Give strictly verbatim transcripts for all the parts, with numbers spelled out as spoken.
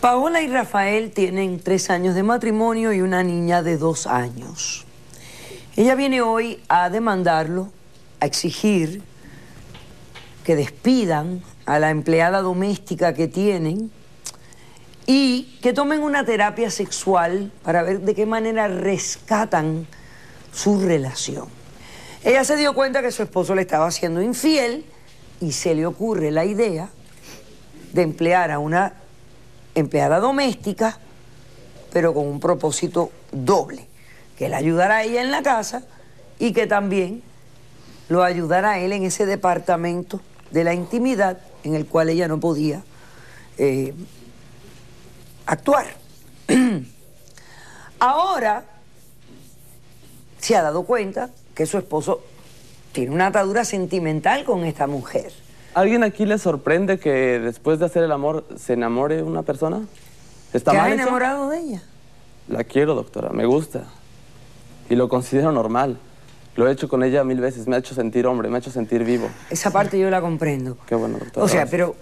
Paola y Rafael tienen tres años de matrimonio y una niña de dos años. Ella viene hoy a demandarlo, a exigir que despidan a la empleada doméstica que tienen y que tomen una terapia sexual para ver de qué manera rescatan su relación. Ella se dio cuenta que su esposo le estaba siendo infiel y se le ocurre la idea de emplear a una empleada doméstica, pero con un propósito doble, que le ayudara a ella en la casa y que también lo ayudara a él en ese departamento de la intimidad en el cual ella no podía eh, actuar. Ahora se ha dado cuenta que su esposo tiene una atadura sentimental con esta mujer. ¿Alguien aquí le sorprende que después de hacer el amor se enamore una persona? ¿Está ¿Te mal has eso? enamorado de ella? La quiero, doctora, me gusta. Y lo considero normal. Lo he hecho con ella mil veces, me ha hecho sentir hombre, me ha hecho sentir vivo. Esa parte yo la comprendo. Qué bueno, doctora. O sea, gracias. pero...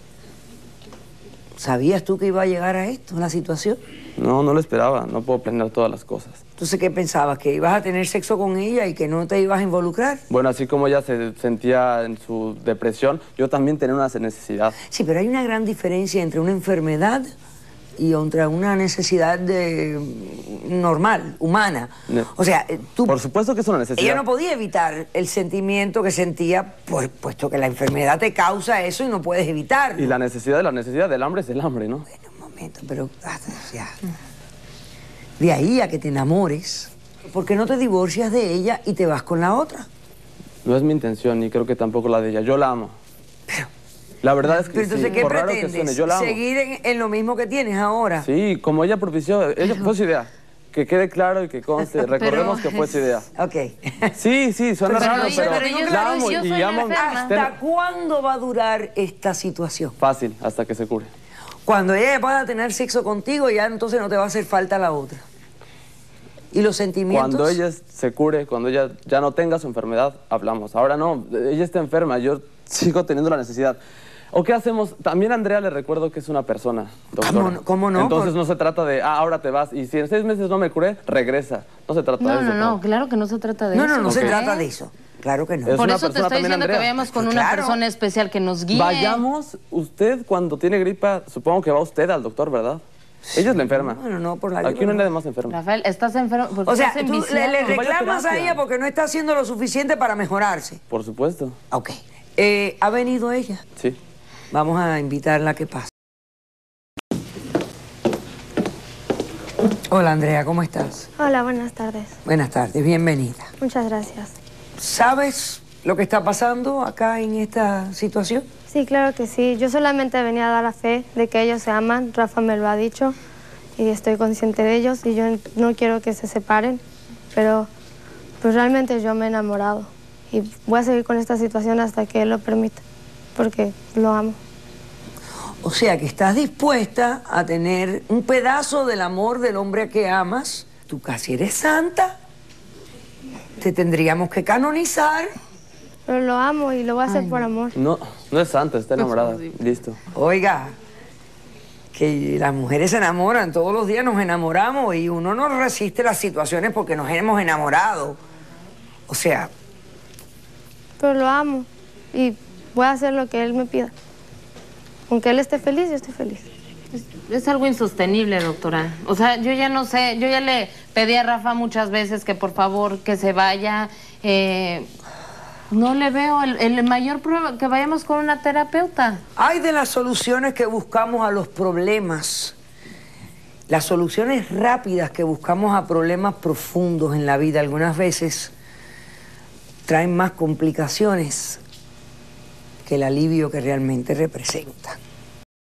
¿sabías tú que iba a llegar a esto, a la situación? No, no lo esperaba, no puedo planear todas las cosas. Entonces, ¿qué pensabas? ¿Que ibas a tener sexo con ella y que no te ibas a involucrar? Bueno, así como ella se sentía en su depresión, yo también tenía una necesidad. Sí, pero hay una gran diferencia entre una enfermedad y entre una necesidad de... normal, humana. Ne- O sea, eh, tú... Por supuesto que es una necesidad. Ella no podía evitar el sentimiento que sentía, pues, puesto que la enfermedad te causa eso y no puedes evitarlo. Y la necesidad de la necesidad del hambre es el hambre, ¿no? Bueno, un momento, pero... ah, o sea, de ahí a que te enamores, ¿por qué no te divorcias de ella y te vas con la otra? No es mi intención y creo que tampoco la de ella. Yo la amo. Pero... La verdad es que Pero entonces, sí, ¿qué por raro que pretendes? suene, yo la amo. ¿Seguir en, en lo mismo que tienes ahora? Sí, como ella propició, ella fue su idea. Que quede claro y que conste, recordemos que fue su idea. Ok. Sí, sí, suena Pero raro, yo- pero, pero yo la soy- amo yo y soy amo. enferma. ¿Hasta cuándo va a durar esta situación? Fácil, hasta que se cure. Cuando ella pueda tener sexo contigo, ya entonces no te va a hacer falta la otra. ¿Y los sentimientos? Cuando ella se cure, cuando ella ya no tenga su enfermedad, hablamos. Ahora no, ella está enferma, yo sigo teniendo la necesidad. ¿O qué hacemos? También a Andrea le recuerdo que es una persona, doctora. ¿Cómo no? ¿Cómo no? Entonces Por... no se trata de, ah, ahora te vas, y si en seis meses no me curé, regresa. No se trata No, de eso. no, no, claro que no se trata de No, eso. no, no se Ok. trata de eso. Claro que no. Es Por una eso te persona estoy también, diciendo que Andrea. vayamos con Pues una claro. persona especial que nos guíe. Vayamos, usted cuando tiene gripa, supongo que va usted al doctor, ¿verdad? Ella es la enferma. Bueno, no, por la Aquí gripa no hay no. nadie más enfermo. Rafael, estás enfermo porque O sea, estás tú le, enviciado. le Vaya reclamas a terapia. ella porque no está haciendo lo suficiente para mejorarse. Por supuesto. Ok. Eh, ¿Ha venido ella? Sí. Vamos a invitarla a que pase. Hola, Andrea, ¿cómo estás? Hola, buenas tardes. Buenas tardes, bienvenida. Muchas gracias. ¿Sabes lo que está pasando acá en esta situación? Sí, claro que sí. Yo solamente venía a dar la fe de que ellos se aman. Rafa me lo ha dicho y estoy consciente de ellos y yo no quiero que se separen, pero pues realmente yo me he enamorado y voy a seguir con esta situación hasta que él lo permita, porque lo amo. O sea, que estás dispuesta a tener un pedazo del amor del hombre que amas. Tú casi eres santa. Te tendríamos que canonizar. Pero lo amo y lo voy a hacer Ay, por amor. No, no es santa, está enamorada. Listo. Oiga, que las mujeres se enamoran, todos los días nos enamoramos y uno no resiste las situaciones porque nos hemos enamorado. O sea, Pero lo amo y voy a hacer lo que él me pida. Aunque él esté feliz, yo estoy feliz. Es, es algo insostenible, doctora. O sea, yo ya no sé, yo ya le pedí a Rafa muchas veces que por favor que se vaya. Eh, no le veo el, el mayor problema, que vayamos con una terapeuta. hay de las soluciones que buscamos a los problemas, las soluciones rápidas que buscamos a problemas profundos en la vida, algunas veces traen más complicaciones que el alivio que realmente representan.